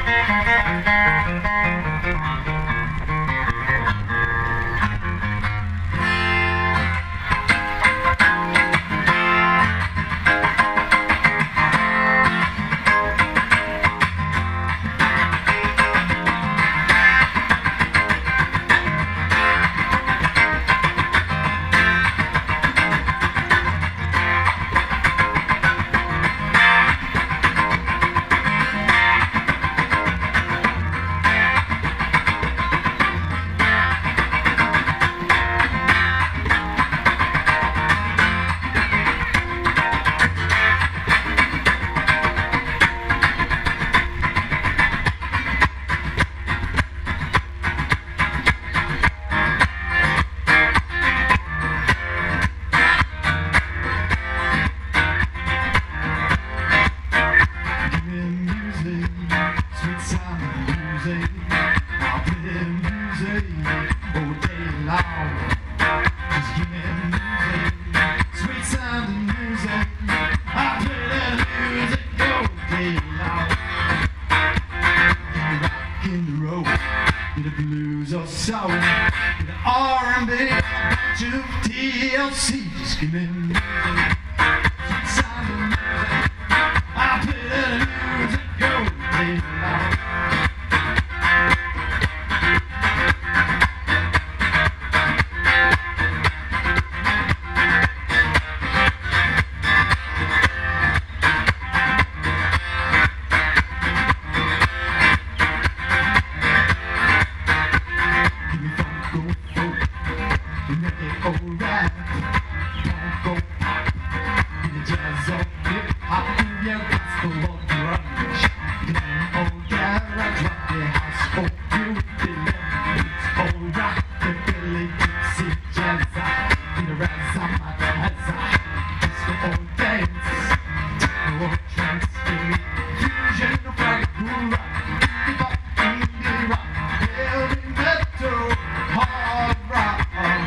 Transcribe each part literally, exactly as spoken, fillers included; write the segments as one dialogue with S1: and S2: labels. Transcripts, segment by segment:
S1: The blues or soul, the R and B, to T L C, screaming music, sounding music. I play that music, go play it loud. Alright, don't go pop, get the jazz on, hip hop, and your gospel or grunge. Clean old garage, rock your house for you, Billy Beats, alright, the Billy Dixie jazz, in the razza, my jazz, disco or dance, techno or trance, fusion or fraggle rock, indie pop, indie rock, heavy metal, hard rock.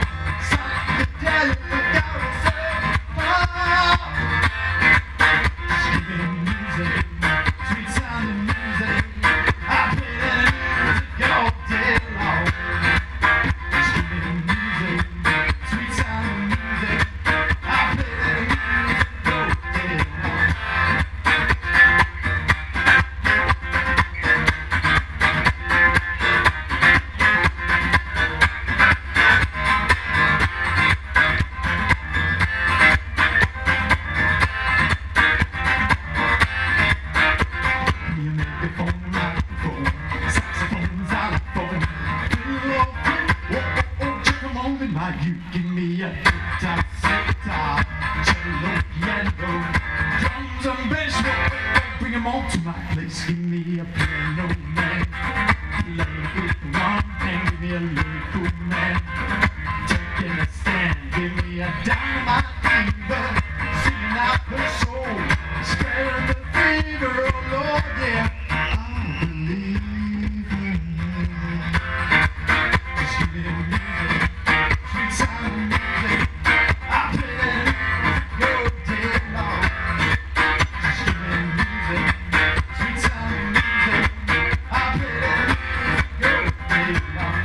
S1: You give me a guitar, sitar, cello, piano, drums and bass, bring them all to my place. Give me a piano man, play with one hand, give me a lyrical man, taking a stand. Give me a dynamite fever, singing out her soul, spreading the fever, oh Lord, yeah. I believe in you. Just give me the music. Sound music, I play that go day long. Just give me music, sweet sound music, I play that go day long.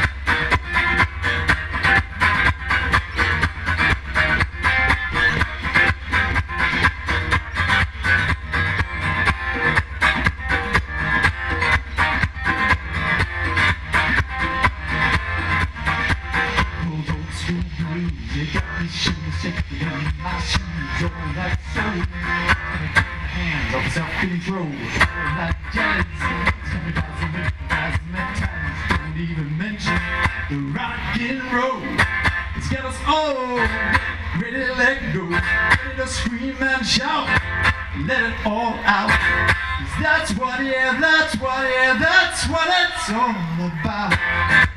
S1: You got me shimmy, shaking in my shoes, all that soul, hands of self-control, all that jazz, somebody's magnetized, don't even mention the rock and roll. It's got us all ready to let go, ready to scream and shout, let it all out. 'Cause that's what, yeah, that's what, yeah, that's what it's all about.